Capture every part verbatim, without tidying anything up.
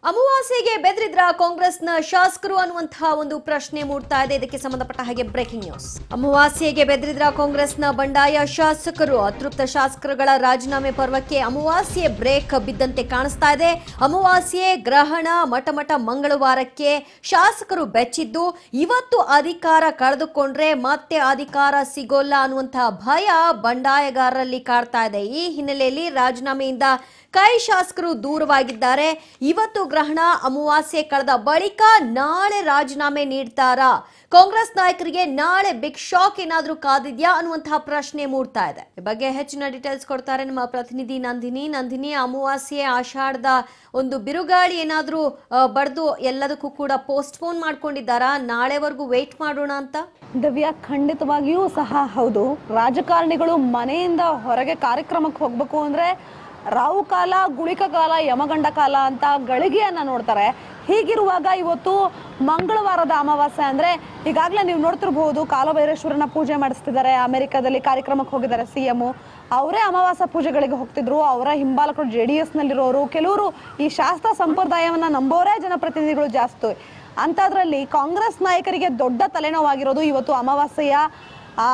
ಅಮಾವಾಸ್ಯೆಗೆ ಬೆದರಿದ್ರ ಕಾಂಗ್ರೆಸ್ನ ಶಾಸಕರು ಅನ್ನುವಂತಹ ಒಂದು ಪ್ರಶ್ನೆ ಮೂಡ್ತಾ ಇದೆ. ಇದಕ್ಕೆ ಸಂಬಂಧಪಟ್ಟ ಹಾಗೆ ಬ್ರೇಕಿಂಗ್ ನ್ಯೂಸ್. ಅಮಾವಾಸ್ಯೆಗೆ ಬೆದರಿದ್ರ ಕಾಂಗ್ರೆಸ್ನ ಬಂಡಾಯ ಶಾಸಕರು. ಅತೃಪ್ತ ಶಾಸಕರುಗಳ ರಾಜೀನಾಮೆ ಪರ್ವಕ್ಕೆ ಅಮಾವಾಸ್ಯೆ ಬ್ರೇಕ್ ಬಿದ್ದಂತೆ ಕಾಣಿಸ್ತಾ ಇದೆ. ಅಮಾವಾಸ್ಯೆ ಗ್ರಹಣ ಮಟಮಟ ಮಂಗಳವಾರಕ್ಕೆ ಶಾಸಕರು ಬೆಚ್ಚಿದ್ದು, ಇವತ್ತು ಅಧಿಕಾರ ಕಳೆದುಕೊಂಡ್ರೆ ಮತ್ತೆ ಅಧಿಕಾರ ಸಿಗೋಲ್ಲ ಅನ್ನುವಂತಹ ಭಯ ಬಂಡಾಯಗಾರರಲ್ಲಿ ಕಾಡ್ತಾ ಇದೆ. ಈ ಹಿನ್ನೆಲೆಯಲ್ಲಿ ರಾಜೀನಾಮೆಯಿಂದ ಕೈ ಶಾಸಕರು ದೂರವಾಗಿದ್ದಾರೆ. ಇವತ್ತು ಗ್ರಹಣ ಅಮಾವಾಸ್ಯೆ ಕಳೆದ ಬಳಿಕ ನಾಳೆ ರಾಜೀನಾಮೆ ನೀಡ್ತಾರಾ? ಕಾಂಗ್ರೆಸ್ ನಾಯಕರಿಗೆ ನಾಳೆ ಬಿಗ್ ಶಾಕ್ ಏನಾದ್ರೂ ಕಾದಿದ್ಯಾ ಅನ್ನುವಂತಹ ಪ್ರಶ್ನೆ ಮೂಡ್ತಾ ಇದೆ. ಈ ಬಗ್ಗೆ ಹೆಚ್ಚಿನ ಡೀಟೇಲ್ಸ್ ಕೊಡ್ತಾರೆ ನಮ್ಮ ಪ್ರತಿನಿಧಿ ನಂದಿನಿ. ನಂದಿನಿ, ಅಮಾವಾಸ್ಯೆ ಆಷಾಢದ ಒಂದು ಬಿರುಗಾಳಿ ಏನಾದ್ರೂ ಬಡ್ದು ಎಲ್ಲದಕ್ಕೂ ಕೂಡ ಪೋಸ್ಟ್ ಪೋನ್ ಮಾಡ್ಕೊಂಡಿದ್ದಾರಾ? ನಾಳೆವರೆಗೂ ವೇಟ್ ಮಾಡೋಣ ಅಂತ? ದಿವ್ಯಾ, ಖಂಡಿತವಾಗಿಯೂ ಸಹ ಹೌದು. ರಾಜಕಾರಣಿಗಳು ಮನೆಯಿಂದ ಹೊರಗೆ ಕಾರ್ಯಕ್ರಮಕ್ಕೆ ಹೋಗ್ಬೇಕು ಅಂದ್ರೆ ರಾವು ಕಾಲ, ಗುಳಿಕ ಕಾಲ, ಯಮಗಂಡ ಕಾಲ ಅಂತ ಗಳಿಗೆಯನ್ನ ನೋಡ್ತಾರೆ. ಹೀಗಿರುವಾಗ ಇವತ್ತು ಮಂಗಳವಾರದ ಅಮಾವಾಸ್ಯೆ ಅಂದ್ರೆ ಈಗಾಗಲೇ ನೀವು ನೋಡ್ತಿರ್ಬಹುದು, ಕಾಲಭೈರೇಶ್ವರನ ಪೂಜೆ ಮಾಡಿಸ್ತಿದ್ದಾರೆ. ಅಮೆರಿಕದಲ್ಲಿ ಕಾರ್ಯಕ್ರಮಕ್ಕೆ ಹೋಗಿದ್ದಾರೆ ಸಿಎಂ. ಅವರೇ ಅಮಾವಾಸ್ಯ ಪೂಜೆಗಳಿಗೆ ಹೋಗ್ತಿದ್ರು. ಅವರ ಹಿಂಬಾಲಕರು ಜೆ ಡಿ ಎಸ್ ನಲ್ಲಿರೋರು, ಕೆಲವರು ಈ ಶಾಸ್ತ್ರ ಸಂಪ್ರದಾಯವನ್ನ ನಂಬೋರೇ ಜನಪ್ರತಿನಿಧಿಗಳು ಜಾಸ್ತಿ. ಅಂತದ್ರಲ್ಲಿ ಕಾಂಗ್ರೆಸ್ ನಾಯಕರಿಗೆ ದೊಡ್ಡ ತಲೆನೋವಾಗಿರೋದು ಇವತ್ತು ಅಮಾವಾಸ್ಯೆಯ ಆ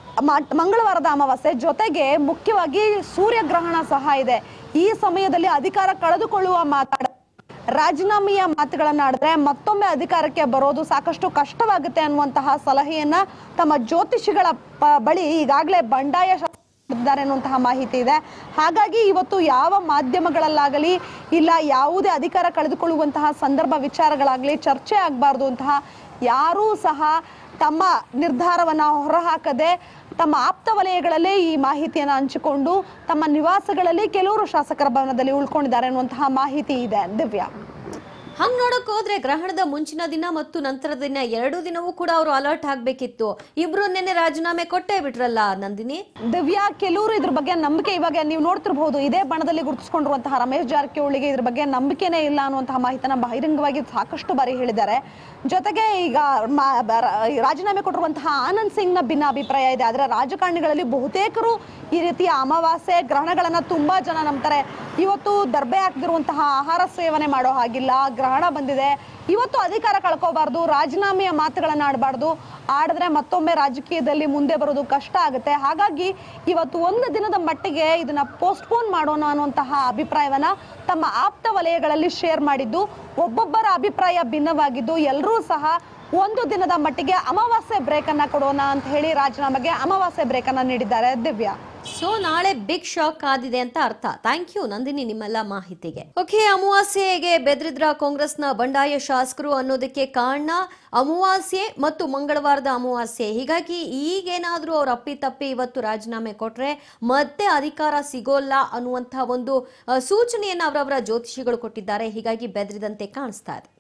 ಮಂಗಳವಾರದ ಅಮಾವಾಸ್ಯೆ, ಜೊತೆಗೆ ಮುಖ್ಯವಾಗಿ ಸೂರ್ಯಗ್ರಹಣ ಸಹ ಇದೆ. ಈ ಸಮಯದಲ್ಲಿ ಅಧಿಕಾರ ಕಳೆದುಕೊಳ್ಳುವ ಮಾತಾಡ ರಾಜೀನಾಮೆಯ ಮಾತುಗಳನ್ನ ಆಡಿದ್ರೆ ಮತ್ತೊಮ್ಮೆ ಅಧಿಕಾರಕ್ಕೆ ಬರೋದು ಸಾಕಷ್ಟು ಕಷ್ಟವಾಗುತ್ತೆ ಅನ್ನುವಂತಹ ಸಲಹೆಯನ್ನ ತಮ್ಮ ಜ್ಯೋತಿಷಿಗಳ ಬಳಿ ಈಗಾಗಲೇ ಬಂಡಾಯ ಇದ್ದಾರೆ ಅನ್ನುವಂತಹ ಮಾಹಿತಿ ಇದೆ. ಹಾಗಾಗಿ ಇವತ್ತು ಯಾವ ಮಾಧ್ಯಮಗಳಲ್ಲಾಗಲಿ ಇಲ್ಲ ಯಾವುದೇ ಅಧಿಕಾರ ಕಳೆದುಕೊಳ್ಳುವಂತಹ ಸಂದರ್ಭ ವಿಚಾರಗಳಾಗಲಿ ಚರ್ಚೆ ಆಗಬಾರ್ದು ಅಂತಹ ಯಾರೂ ಸಹ ತಮ್ಮ ನಿರ್ಧಾರವನ್ನ ಹೊರಹಾಕದೆ ತಮ್ಮ ಆಪ್ತ ವಲಯಗಳಲ್ಲೇ ಈ ಮಾಹಿತಿಯನ್ನು ಹಂಚಿಕೊಂಡು ತಮ್ಮ ನಿವಾಸಗಳಲ್ಲಿ ಕೆಲವರು ಶಾಸಕರ ಭವನದಲ್ಲಿ ಉಳ್ಕೊಂಡಿದ್ದಾರೆ ಅನ್ನುವಂತಹ ಮಾಹಿತಿ ಇದೆ. ದಿವ್ಯಾ, ಹಂಗ್ ನೋಡಕ್ ಹೋದ್ರೆ ಗ್ರಹಣದ ಮುಂಚಿನ ದಿನ ಮತ್ತು ನಂತರದ ದಿನ ಎರಡು ದಿನವೂ ಕೂಡ ಅವರು ಅಲರ್ಟ್ ಆಗ್ಬೇಕಿತ್ತು. ಇಬ್ರು ನಿನ್ನೆ ರಾಜೀನಾಮೆ ಕೊಟ್ಟೇ ಬಿಟ್ರಲ್ಲ ನಂದಿನಿ. ದಿವ್ಯಾ, ಕೆಲವರು ಇದ್ರ ಬಗ್ಗೆ ನಂಬಿಕೆ, ಇವಾಗ ನೀವು ನೋಡ್ತಿರ್ಬಹುದು, ಇದೇ ಬಣದಲ್ಲಿ ಗುರುತಿಸಿಕೊಂಡಿರುವಂತಹ ರಮೇಶ್ ಜಾರಕಿಹೊಳಿಗೆ ಇದ್ರ ಬಗ್ಗೆ ನಂಬಿಕೆನೇ ಇಲ್ಲ ಅನ್ನುವಂತಹ ಮಾಹಿತಿನ ಬಹಿರಂಗವಾಗಿ ಸಾಕಷ್ಟು ಬಾರಿ ಹೇಳಿದ್ದಾರೆ. ಜೊತೆಗೆ ಈಗ ರಾಜೀನಾಮೆ ಕೊಟ್ಟಿರುವಂತಹ ಆನಂದ್ ಸಿಂಗ್ ನ ಭಿನ್ನ ಅಭಿಪ್ರಾಯ ಇದೆ. ಆದ್ರೆ ರಾಜಕಾರಣಿಗಳಲ್ಲಿ ಬಹುತೇಕರು ಈ ರೀತಿಯ ಅಮಾವಾಸ್ಯೆ ಗ್ರಹಣಗಳನ್ನ ತುಂಬಾ ಜನ ನಂಬ್ತಾರೆ. ಇವತ್ತು ದರ್ಬೆ ಹಾಕದಿರುವಂತಹ ಆಹಾರ ಸೇವನೆ ಮಾಡೋ ಹಾಗಿಲ್ಲ, ಗ್ರಹಣ ಬಂದಿದೆ, ಇವತ್ತು ಅಧಿಕಾರ ಕಳ್ಕೋಬಾರ್ದು, ರಾಜೀನಾಮೆಯ ಮಾತುಗಳನ್ನ ಆಡಬಾರ್ದು, ಆಡಿದ್ರೆ ಮತ್ತೊಮ್ಮೆ ರಾಜಕೀಯದಲ್ಲಿ ಮುಂದೆ ಬರೋದು ಕಷ್ಟ ಆಗುತ್ತೆ. ಹಾಗಾಗಿ ಇವತ್ತು ಒಂದು ದಿನದ ಮಟ್ಟಿಗೆ ಇದನ್ನ ಪೋಸ್ಟ್ಪೋನ್ ಮಾಡೋಣ ಅನ್ನುವಂತಹ ಅಭಿಪ್ರಾಯವನ್ನ ತಮ್ಮ ಆಪ್ತ ವಲಯಗಳಲ್ಲಿ ಶೇರ್ ಮಾಡಿದ್ದು, ಒಬ್ಬೊಬ್ಬರ ಅಭಿಪ್ರಾಯ ಭಿನ್ನವಾಗಿದ್ದು ಎಲ್ಲರೂ ಸಹ ಒಂದು ದಿನದ ಮಟ್ಟಿಗೆ ಅಮಾವಾಸ್ಯೆ ಬ್ರೇಕ್ ಅನ್ನ ಕೊಡೋಣ ಅಂತ ಹೇಳಿ ರಾಜೀನಾಮೆಗೆ ಅಮಾವಾಸ್ಯೆ ಬ್ರೇಕ್ ಅನ್ನ ನೀಡಿದ್ದಾರೆ. ದಿವ್ಯಾ, ಸೊ ನಾಳೆ ಬಿಗ್ ಶಾಕ್ ಆದಿದೆ ಅಂತ ಅರ್ಥ. ಥ್ಯಾಂಕ್ ಯು ನಂದಿನಿ ನಿಮ್ಮೆಲ್ಲ ಮಾಹಿತಿಗೆ. ಓಕೆ, ಅಮಾವಾಸ್ಯೆಗೆ ಬೆದರಿದ್ರ ಕಾಂಗ್ರೆಸ್ನ ಬಂಡಾಯ ಶಾಸಕರು ಅನ್ನೋದಕ್ಕೆ ಕಾರಣ ಅಮಾವಾಸ್ಯೆ ಮತ್ತು ಮಂಗಳವಾರದ ಅಮಾವಾಸ್ಯೆ. ಹೀಗಾಗಿ ಈಗೇನಾದ್ರೂ ಅವ್ರು ಅಪ್ಪಿ ತಪ್ಪಿ ಇವತ್ತು ರಾಜೀನಾಮೆ ಕೊಟ್ರೆ ಮತ್ತೆ ಅಧಿಕಾರ ಸಿಗೋಲ್ಲ ಅನ್ನುವಂತಹ ಒಂದು ಸೂಚನೆಯನ್ನ ಅವರವರ ಜ್ಯೋತಿಷಿಗಳು ಕೊಟ್ಟಿದ್ದಾರೆ. ಹೀಗಾಗಿ ಬೆದರಿದಂತೆ ಕಾಣಿಸ್ತಾ ಇದೆ.